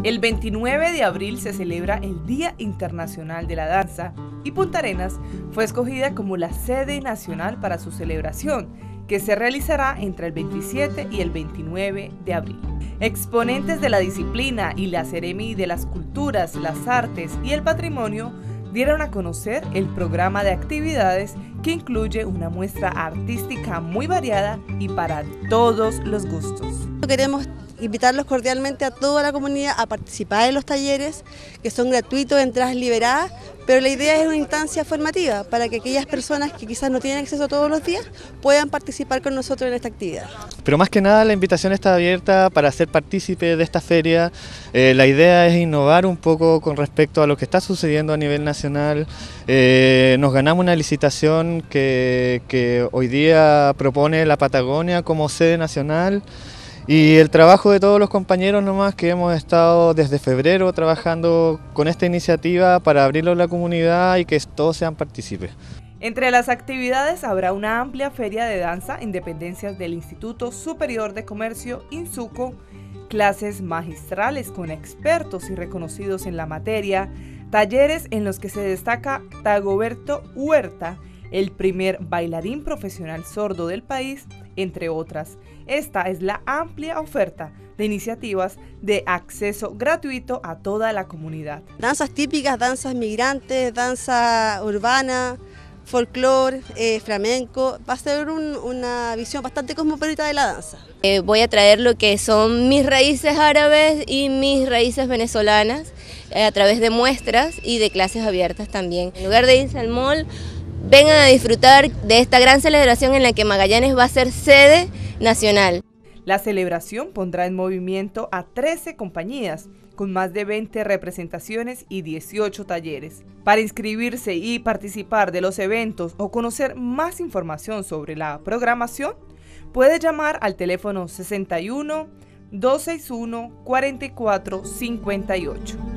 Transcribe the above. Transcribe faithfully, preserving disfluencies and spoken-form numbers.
El veintinueve de abril se celebra el Día Internacional de la Danza y Punta Arenas fue escogida como la sede nacional para su celebración, que se realizará entre el veintisiete y el veintinueve de abril. Exponentes de la disciplina y la Seremi de las Culturas, las Artes y el Patrimonio dieron a conocer el programa de actividades que incluye una muestra artística muy variada y para todos los gustos. Queremos invitarlos cordialmente a toda la comunidad a participar en los talleres, que son gratuitos, entradas liberadas, pero la idea es una instancia formativa para que aquellas personas que quizás no tienen acceso todos los días puedan participar con nosotros en esta actividad. Pero más que nada la invitación está abierta para ser partícipe de esta feria. Eh, la idea es innovar un poco con respecto a lo que está sucediendo a nivel nacional. Eh, nos ganamos una licitación que, que hoy día propone la Patagonia como sede nacional. Y el trabajo de todos los compañeros nomás que hemos estado desde febrero trabajando con esta iniciativa para abrirlo a la comunidad y que todos sean partícipes. Entre las actividades habrá una amplia feria de danza en dependencias del Instituto Superior de Comercio, INSUCO, clases magistrales con expertos y reconocidos en la materia, talleres en los que se destaca Dagoberto Huerta, el primer bailarín profesional sordo del país, entre otras. Esta es la amplia oferta de iniciativas de acceso gratuito a toda la comunidad. Danzas típicas, danzas migrantes, danza urbana, folclore, eh, flamenco. Va a ser un, una visión bastante cosmopolita de la danza. Eh, voy a traer lo que son mis raíces árabes y mis raíces venezolanas eh, a través de muestras y de clases abiertas también. En lugar de irse al mall, vengan a disfrutar de esta gran celebración en la que Magallanes va a ser sede nacional. La celebración pondrá en movimiento a trece compañías, con más de veinte representaciones y dieciocho talleres. Para inscribirse y participar de los eventos o conocer más información sobre la programación, puede llamar al teléfono sesenta y uno, doscientos sesenta y uno, cuarenta y cuatro cincuenta y ocho.